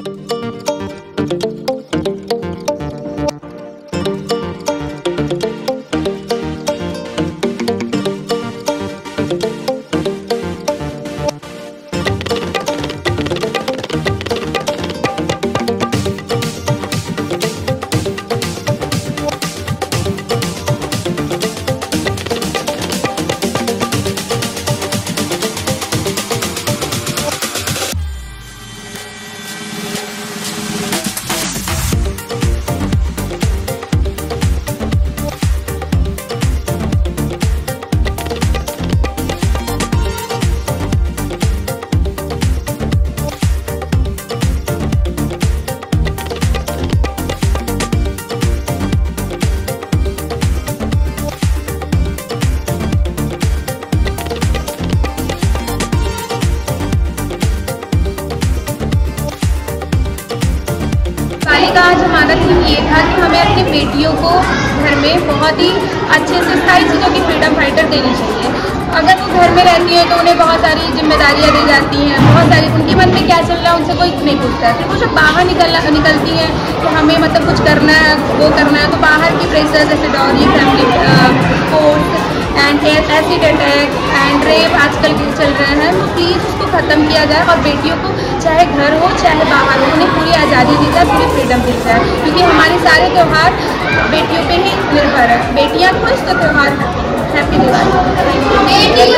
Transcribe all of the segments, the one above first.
का आज हमारा थीम ये था कि हमें अपनी बेटियों को घर में बहुत ही अच्छे से सारी चीज़ों की फ्रीडम फाइटर देनी चाहिए। अगर वो घर में रहती हैं तो उन्हें बहुत सारी जिम्मेदारियां दी जाती हैं, बहुत सारी उनके मन में क्या चल रहा है उनसे कोई नहीं पूछता है। फिर वो जब बाहर निकलती हैं तो हमें मतलब कुछ करना है, वो करना है, तो बाहर की प्रेशर जैसे dowry, family course and acid attack and rape आजकल के चल रहे हैं, तो प्लीज़ उसको ख़त्म किया जाए और बेटियों को चाहे घर हो चाहे बाहर हो उन्हें पूरी आज़ादी दी जाए, पूरी फ्रीडम दी जाए, क्योंकि हमारे सारे त्यौहार बेटियों पे ही निर्भर है। बेटियाँ खुश तो त्यौहार हैप्पी दिवाली।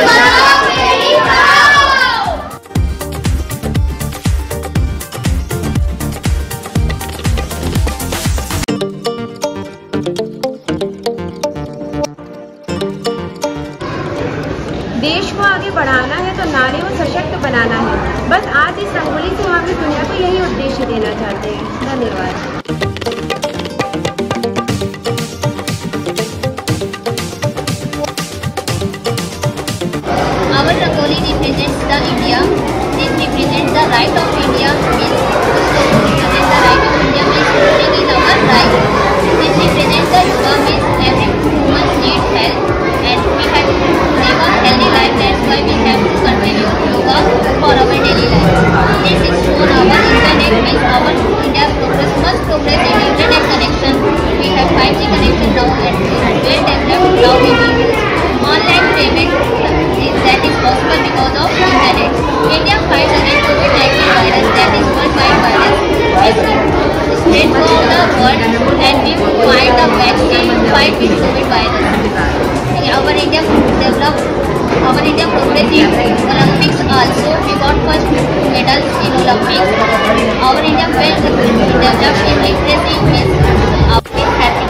देश को आगे बढ़ाना है तो नारी को सशक्त बनाना है। बस आज इस रंगोली से हम अपनी दुनिया को यही उद्देश्य देना चाहते हैं। धन्यवाद। Our Rangoli represents the India. This represents the right of India. Means represents the right of India. Means voting is our right. This represents the yoga. Means every woman needs health, and we have to live a healthy life. That's why we have to continue yoga for our daily life. This is shown our internet. Means our India must progress in internet connection. We have 5G connection now and well developed. Now we will use online payment. That is possible because of internet. India fights against COVID-19 virus, that is worldwide virus. It spread throughout the world, and we will find the vaccine to fight with COVID virus. Our India progress in Olympics also. We got first medals in Olympics. Our India well developed in literacy. Means happy.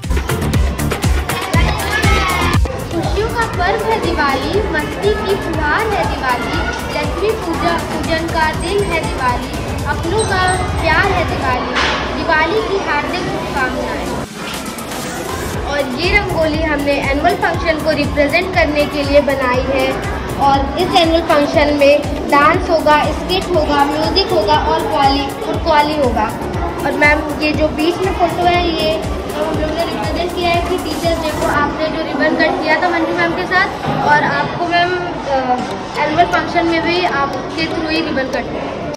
पर्व है दिवाली, मस्ती की फुहार है दिवाली, लक्ष्मी पूजन का दिन है दिवाली, अपनों का प्यार है दिवाली, दिवाली की हार्दिक शुभकामनाएं। और ये रंगोली हमने एनुअल फंक्शन को रिप्रेजेंट करने के लिए बनाई है। और इस एनुअल फंक्शन में डांस होगा, स्किट होगा, म्यूजिक होगा और क्वाली होगा। और मैम ये जो बीच में फोटो है ये हम लोग ने रिप्रेजेंट किया है कि टीचर्स डे को आपने जो रिबन कट किया था मंजू मैम के साथ, और आपको मैम एनुअल फंक्शन में भी आपके थ्रू ही रिबन कट किया।